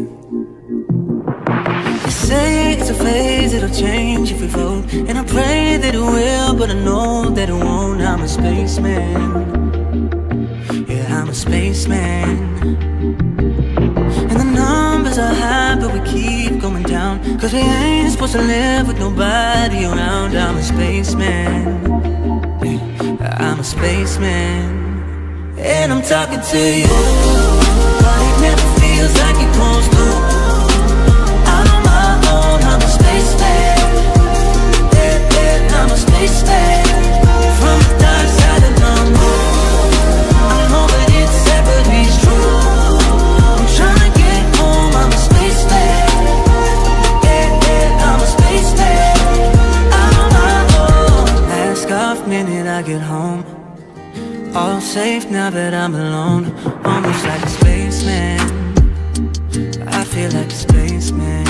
S1: They say it's a phase, it'll change if we vote, and I pray that it will, but I know that it won't. I'm a spaceman. Yeah, I'm a spaceman. And the numbers are high, but we keep going down, 'cause we ain't supposed to live with nobody around. I'm a spaceman. Yeah, I'm a spaceman. And I'm talking to you, but it never feels like it comes through. Out on my own, I'm a spaceman. Yeah, yeah, I'm a spaceman. From the dark side of the moon, I know that it's sad, but it's true. I'm trying to get home, I'm a spaceman. Yeah, yeah, I'm a spaceman. Out on my own. Last off minute I get home, all safe now that I'm alone, almost like a spaceman. I feel like a spaceman.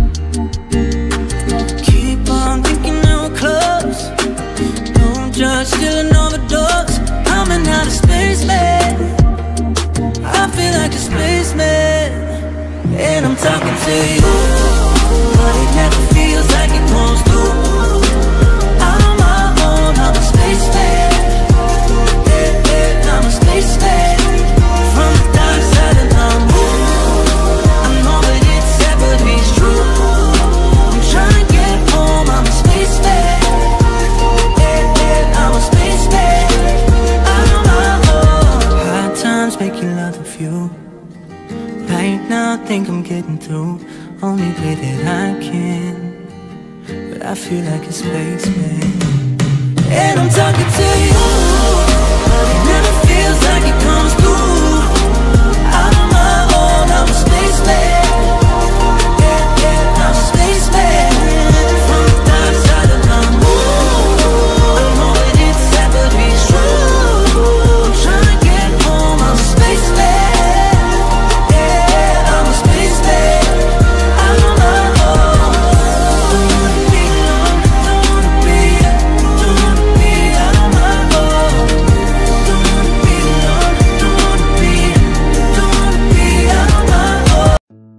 S1: Keep on thinking that we're close, don't judge, still an overdose. I'm an outer spaceman. I feel like a spaceman. And I'm talking to you, but it never feels like it comes through. Out on my own, I'm a spaceman. I'm a spaceman. From the dark side of the moon, I know that it's sad, but it's true. I'm trying to get home, I'm a spaceman. Yeah, yeah, I'm a spaceman. Out on my own. Hard times make you love the view. Right now I think I'm getting through, only way that I can. But I feel like a spaceman. And I'm talking to you, but it never feels like it comes through. Out on my own, I'm a spaceman. Yeah, yeah, I'm a spaceman. From the dark side of the moon, I know that it's sad, but it's true. I'm trying to get home, I'm a spaceman. Yeah, I'm a spaceman. Out on my own. Don't wanna be alone, don't wanna be out on my own. Don't wanna be alone, don't wanna be out on my own.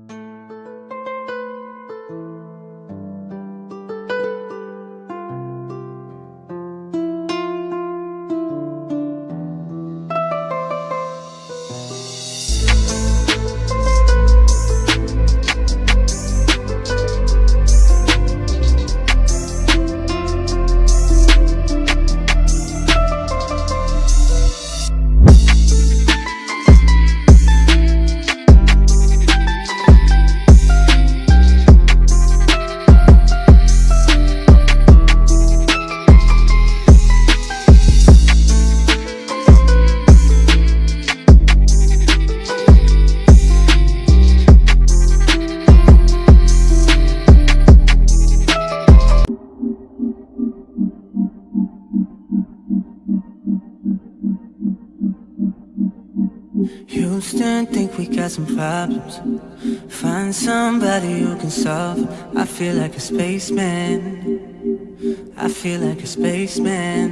S1: Houston, think we got some problems. Find somebody who can solve them. I feel like a spaceman. I feel like a spaceman.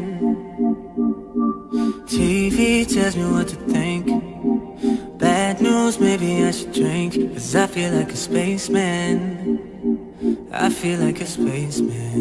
S1: TV tells me what to think. Bad news, maybe I should drink, 'cause I feel like a spaceman. I feel like a spaceman.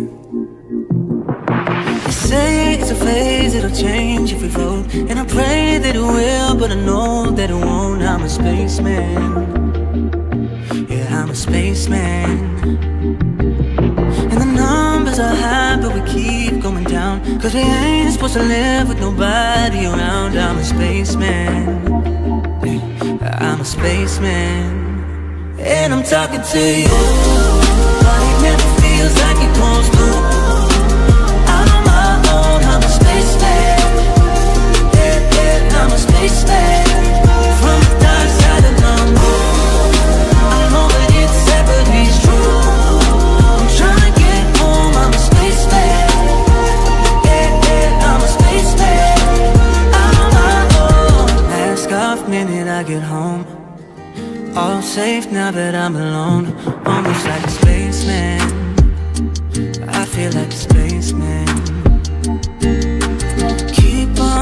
S1: They say it's a phase, it'll change if we vote, and I pray that it will, but I know that it won't. I'm a spaceman. Yeah, I'm a spaceman. And the numbers are high, but we keep going down, 'cause we ain't supposed to live with nobody around. I'm a spaceman. Yeah, I'm a spaceman. And I'm talking to you, but it never feels like it comes through. Out on my own, I'm a spaceman. Yeah, yeah, I'm a spaceman. From the dark side of the moon, I know that it's sad, but it's true. I'm trying to get home, I'm a spaceman. Yeah, yeah, I'm a spaceman. Out on my own. Last off minute I get home, all safe now that I'm alone, almost like a spaceman. I feel like a spaceman. Keep on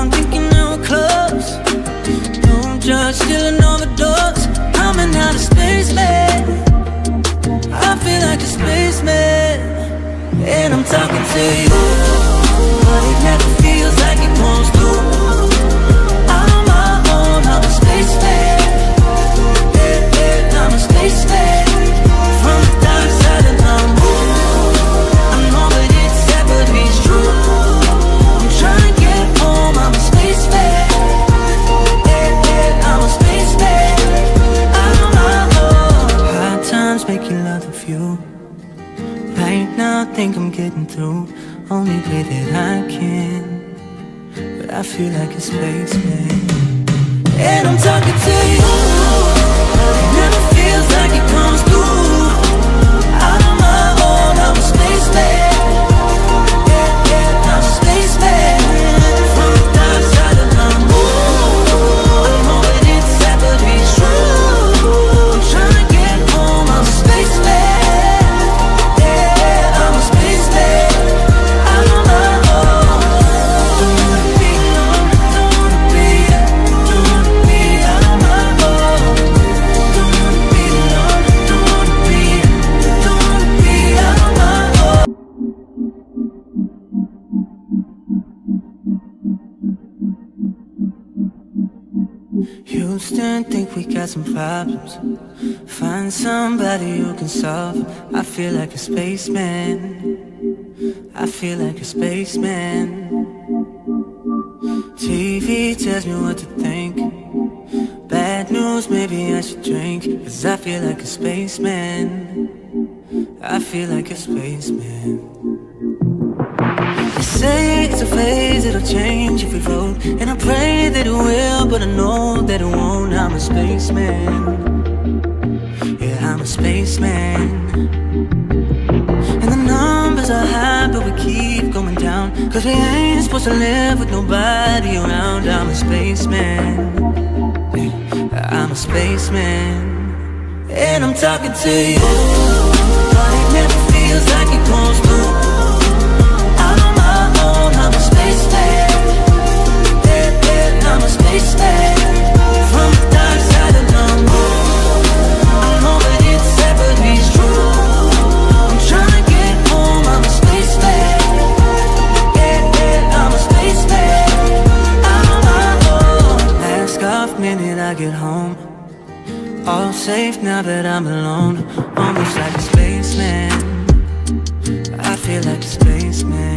S1: through, only way that I can. But I feel like a spaceman, and I'm talking to you. It never feels like it comes through. Out on my own, I'm a spaceman. Yeah, yeah, I'm a spaceman. From the dark side of the moon, I'm hoping it's ever be true. I'm trying to get home, I'm a spaceman. Yeah, I'm a spaceman. Out on my own. Don't wanna be alone, don't wanna be out on my own. Don't wanna be alone, don't wanna be out on my own. Houston, think we got some problems. Find somebody who can solve them. I feel like a spaceman. I feel like a spaceman. TV tells me what to think. Bad news, maybe I should drink. 'Cause I feel like a spaceman. I feel like a spaceman. They say it's a phase, it'll change if we vote. And I pray that it will, but I know that it won't. I'm a spaceman. Yeah, I'm a spaceman. And the numbers are high, but we keep going down. 'Cause we ain't supposed to live with nobody around. I'm a spaceman. Yeah, I'm a spaceman. And I'm talking to you. But it never feels like it comes through. I'm a spaceman. Yeah, yeah, I'm a spaceman. From the dark side of the moon, I'm hoping it's ever be true. I'm trying to get home, I'm a spaceman. Yeah, yeah, I'm a spaceman. Out on my own. Last off minute I get home, all safe now that I'm alone. Almost like a spaceman. I feel like a spaceman.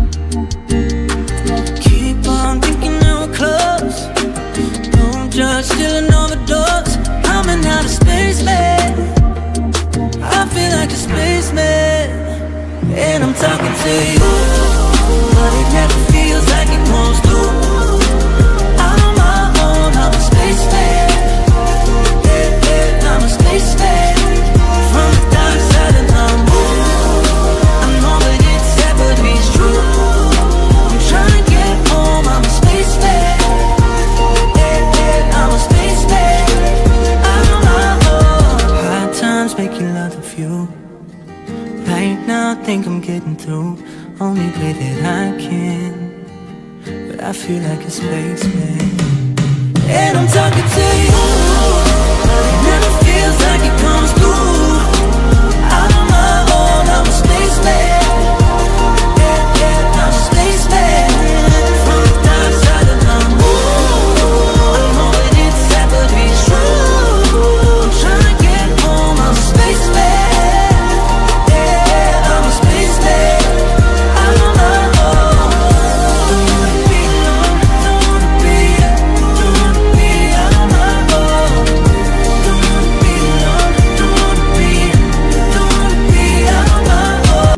S1: Keep on thinking that we're close. Don't judge, still an overdose. I'm an outer spaceman. I feel like a spaceman. And I'm talking to you. But it never feels like it comes through. Out on my own, I'm a spaceman. Yeah, yeah, I'm a spaceman. From the dark side of the moon, I'm hoping it's ever be true. Trying to get home, I'm a spaceman. Yeah, yeah, I'm a spaceman. Out on my own. Hard times make you love the view. Right now, I think I'm getting through. Only way that I can. But I feel like a spaceman. And I'm talking to you. It never feels like it comes through. Out on my own, I'm a spaceman. Yeah, yeah, I'm a spaceman. From the dark side of the moon, I'm hoping it's ever be true. I'm trying to get home, I'm a spaceman. Yeah, I'm a spaceman. Out on my own. Don't wanna be alone, don't wanna be out on my own. Don't wanna be alone, don't wanna be out on my own.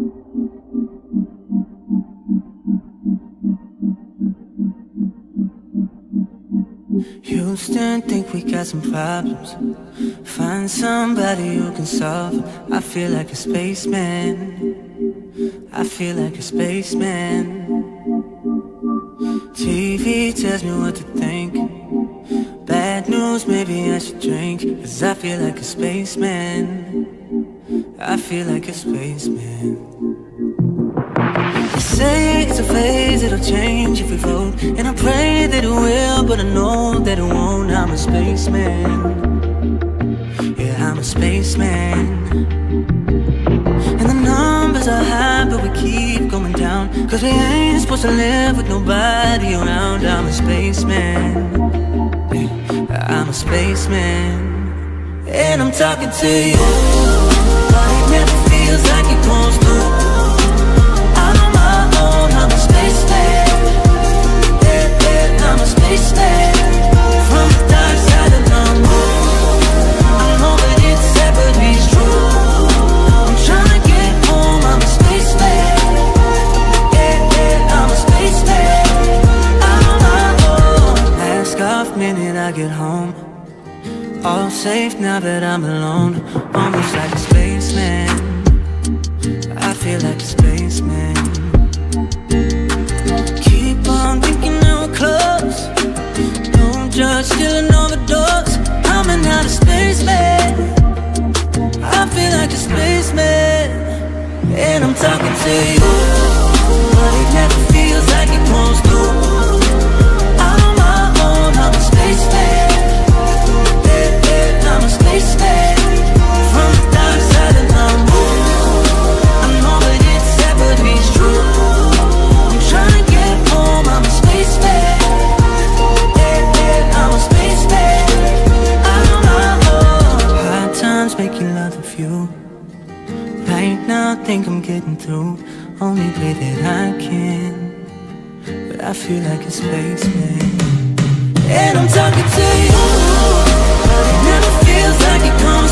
S1: Houston, think we got some problems. Find somebody who can solve them. I feel like a spaceman. I feel like a spaceman. TV tells me what to think. Bad news, maybe I should drink. 'Cause I feel like a spaceman. I feel like a spaceman. They say it's a phase, it'll change if we vote. And I pray that it will, but I know that it won't. I'm a spaceman. Yeah, I'm a spaceman. And the numbers are high, but we keep going down. 'Cause we ain't supposed to live with nobody around. I'm a spaceman. Yeah, I'm a spaceman. And I'm talking to you. But it never feels like it comes through. Out on my own, I'm a spaceman. Yeah, yeah, I'm a spaceman. From the dark side of the moon, I'm hoping it's ever be true. I'm trying to get home, I'm a spaceman. I get home. All safe now that I'm alone. Almost like a spaceman. I feel like a spaceman. Keep on thinking that we're close. Don't judge, stealing all the doors. I'm an outer spaceman. I feel like a spaceman. And I'm talking to you, but it never feels like it wants to. I'm on my own, I'm a spaceman. Yeah, yeah, I'm a spaceman. From the dark side of the moon. I know that it's sad, but it's true. I'm trying to get home, I'm a spaceman. Yeah, yeah, I'm a spaceman. I'm on my own. Hard times make you love the view. Right now I think I'm getting through. Only way that I can. But I feel like a spaceman. And I'm talking to you, but it never feels like it comes.